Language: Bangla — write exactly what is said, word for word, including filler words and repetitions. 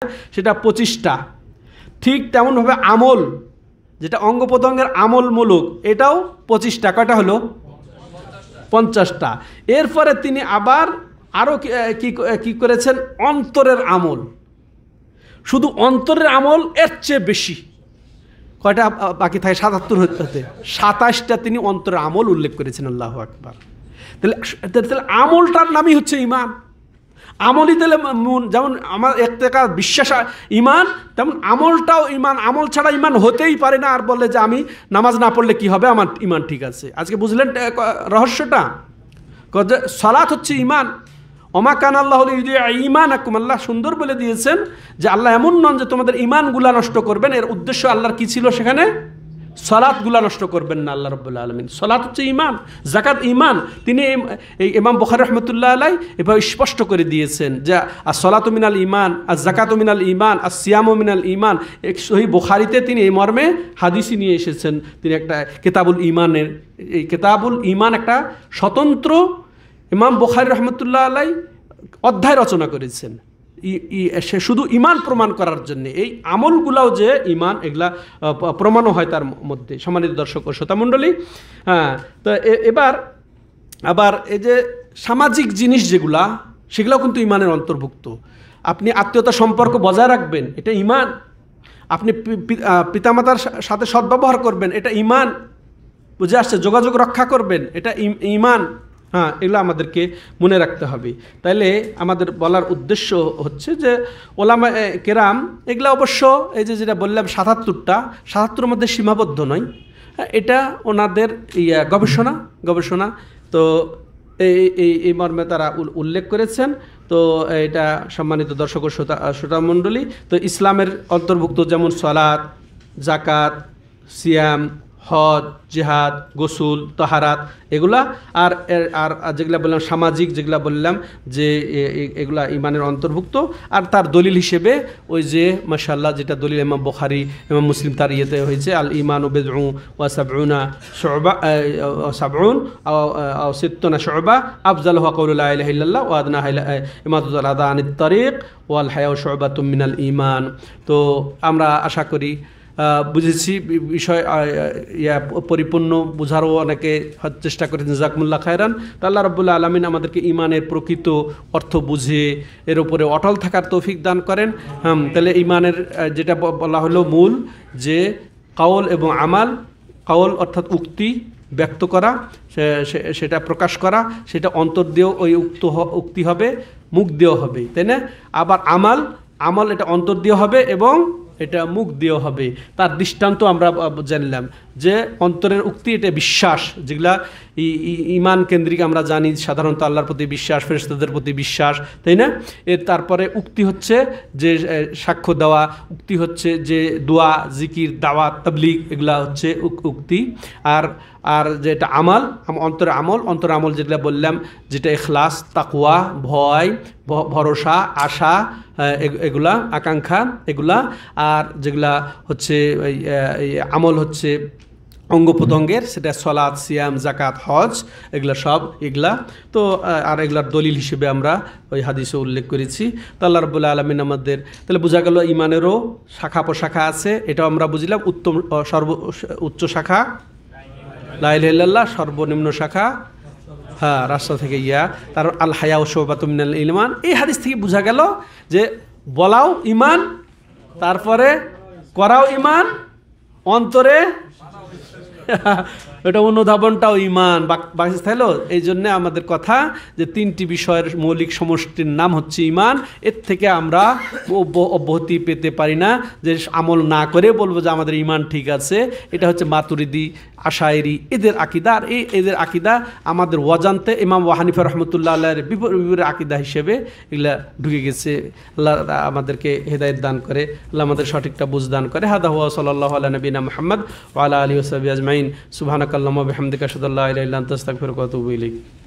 সেটা পঁচিশটা। ঠিক তেমনভাবে আমল, যেটা অঙ্গ প্রত্যঙ্গের আমলমূলক, এটাও পঁচিশটা। কয়টা হলো? পঞ্চাশটা। এরপরে তিনি আবার আরও কি কি করেছেন? অন্তরের আমল, শুধু অন্তরের আমল এর চেয়ে বেশি। কয়টা বাকি থাকে? সাতাত্তর হতে সাতাশটা তিনি অন্তরের আমল উল্লেখ করেছেন। আল্লাহু আকবার। তাহলে তাহলে আমলটার নামই হচ্ছে ইমান। আমলই তাহলে যেমন আমার একটা বিশ্বাস ইমান, তেমন আমলটাও ইমান। আমল ছাড়া ইমান হতেই পারে না। আর বলে যে আমি নামাজ না পড়লে কি হবে, আমার ইমান ঠিক আছে। আজকে বুঝলেন রহস্যটা? সালাত হচ্ছে ইমান। ওমা কান আল্লাহ ইমান আকুম, আল্লাহ সুন্দর বলে দিয়েছেন যে আল্লাহ এমন নন যে তোমাদের ইমানগুলা নষ্ট করবেন। এর উদ্দেশ্য আল্লাহর কি ছিল সেখানে? সালাতগুলা নষ্ট করবেন না আল্লাহ রাব্বুল আলামিন। সালাত হচ্ছে ইমান, যাকাত ইমান। তিনি এই ইমাম বুখারী রাহমাতুল্লাহ আলাইহি এভাবে স্পষ্ট করে দিয়েছেন যে as-সালাতু মিনাল ইমান, আজ-যাকাতু মিনাল ইমান, আস-সিয়ামু মিনাল ইমান। সহিহ বুখারীতে তিনি এই মর্মে হাদিসই নিয়ে এসেছেন। তিনি একটা কিতাবুল ইমানের, এই কিতাবুল ইমান একটা স্বতন্ত্র ইমাম বুখারী রাহমাতুল্লাহ আলাইহি অধ্যায় রচনা করেছেন সে শুধু ইমান প্রমাণ করার জন্য। এই আমলগুলাও যে ইমান, এগুলা প্রমাণও হয় তার মধ্যে। সম্মানিত দর্শক ও শ্রোতামণ্ডলী, হ্যাঁ, তো এবার আবার এই যে সামাজিক জিনিস যেগুলা, সেগুলাও কিন্তু ইমানের অন্তর্ভুক্ত। আপনি আত্মীয়তা সম্পর্ক বজায় রাখবেন, এটা ইমান। আপনি পিতামাতার সাথে সদ্ব্যবহার করবেন, এটা ইমান। বুঝে আসছে? যোগাযোগ রক্ষা করবেন, এটা ইমান। হ্যাঁ, এগুলো আমাদেরকে মনে রাখতে হবে। তাইলে আমাদের বলার উদ্দেশ্য হচ্ছে যে ওলামা কেরাম এগুলো অবশ্য এই যে যেটা বললাম সাতাত্তরটা, সাতাত্তরের মধ্যে সীমাবদ্ধ নয়। এটা ওনাদের ইয়া গবেষণা গবেষণা তো এই এই এই মর্মে তারা উল্লেখ করেছেন। তো এটা সম্মানিত দর্শক ও শ্রোতা শ্রোতামণ্ডলী, তো ইসলামের অন্তর্ভুক্ত যেমন সালাত, যাকাত, সিয়াম, হজ, জিহাদ, গোসুল, তাহারাত, এগুলা। আর আর যেগুলা বললাম সামাজিক, যেগুলা বললাম যে এগুলা ইমানের অন্তর্ভুক্ত। আর তার দলিল হিসেবে ওই যে মাশাআল্লাহ যেটা দলিল ইমাম বুখারী, ইমাম মুসলিম তার ইয়েতে হয়েছে আল ইমানু বিদউ ওয়া সাবউনা শুবা সাবউন আও সিত্তুনা শুবা আফজালুহা কাউলু লা ইলাহা ইল্লাল্লাহ ওয়া আদনাহা ইমাতাতুল আযা আনিত তারিক ওয়াল হায়াউ শুবাতুম মিনাল ঈমান। তো আমরা আশা করি বুঝেছি বিষয় ইয়া পরিপূর্ণ বোঝারও অনেকে চেষ্টা করেছেন। জাযাকুমুল্লাহ খায়রান। তো আল্লাহ রাব্বুল আলামিন আমাদেরকে ইমানের প্রকৃত অর্থ বুঝে এর উপরে অটল থাকার তৌফিক দান করেন। হ্যাঁ, তাহলে ইমানের যেটা বলা হলো মূল, যে কাউল এবং আমাল। কাউল অর্থাৎ উক্তি, ব্যক্ত করা, সেটা প্রকাশ করা, সেটা অন্তর দিয়েও ওই উক্ত উক্তি হবে, মুখ দিয়েও হবে, তাই না? আবার আমাল, আমল এটা অন্তর দিয়ে হবে এবং এটা মুখ দিয়েও হবে। তার দৃষ্টান্ত আমরা জানলাম যে অন্তরের উক্তি, এটা বিশ্বাস, যেগুলা ইমান কেন্দ্রিক আমরা জানি সাধারণত আল্লাহর প্রতি বিশ্বাস, ফেরেশতাদের প্রতি বিশ্বাস, তাই না? এর তারপরে উক্তি হচ্ছে যে সাক্ষ্য দেওয়া, উক্তি হচ্ছে যে দোয়া, জিকির, দাওয়াত, তাবলীগ, এগুলা হচ্ছে উক্তি। আর আর যেটা আমাল, অন্তর আমল, অন্তর আমল যেগুলা বললাম, যেটা ইখলাস, তাকওয়া, ভয়, ভরসা, আশা, এগুলা, আকাঙ্ক্ষা, এগুলা। আর যেগুলা হচ্ছে আমল হচ্ছে অঙ্গ প্রত্যঙ্গের, সেটা সলাৎ, সিয়াম, যাকাত, হজ, এগুলা সব এগুলা। তো আর এগুলার দলিল হিসেবে আমরা ওই হাদিসে উল্লেখ করেছি। তো আল্লাহ রাব্বুল আলামিন আমাদের, তাহলে বোঝা গেল ইমানেরও শাখা প্রশাখা আছে। এটাও আমরা বুঝলাম। উত্তম সর্ব উচ্চ শাখা লা ইলাহা ইল্লাল্লাহ, সর্বনিম্ন শাখা হ্যাঁ রাস্তা থেকে ইয়া, তার আল হায়াউ শুবাতুম মিনাল ঈমান। এই হাদিস থেকে বোঝা গেল যে বলাও ইমান, তারপরে করাও ইমান, অন্তরে এটা অনুধাবনটাও ইমান বাকি থাকলো। এই জন্যে আমাদের কথা যে তিনটি বিষয়ের মৌলিক সমষ্টির নাম হচ্ছে ইমান। এর থেকে আমরা অব্যাহতি পেতে পারি না যে আমল না করে বলবো যে আমাদের ইমান ঠিক আছে। এটা হচ্ছে মাতুরিদি, আশায়েরি, এদের আকিদা। আর এই এদের আকিদা আমাদের ওয়াজান্তে ইমাম ওয়া হানিফা রহমতুল্লাহ আল্লাহর বিপরীত আকিদা হিসেবে এগুলা ঢুকে গেছে। আল্লাহ আমাদেরকে হেদায়েত দান করে, আল্লাহ আমাদের সঠিকটা বুঝ দান করে। হাদা হুয়া সাল্লাল্লাহু আলা নবিনা মুহাম্মদ ওয়া আলা আলিহি ওয়া সাহবিহি আজমাইন। সুবহানাকাল্লাহুম্মা ওয়া বিহামদিকা আশহাদু আল্লা ইলাহা ইল্লা আনতা আস্তাগফিরুকা ওয়া আতুবু ইলাইক।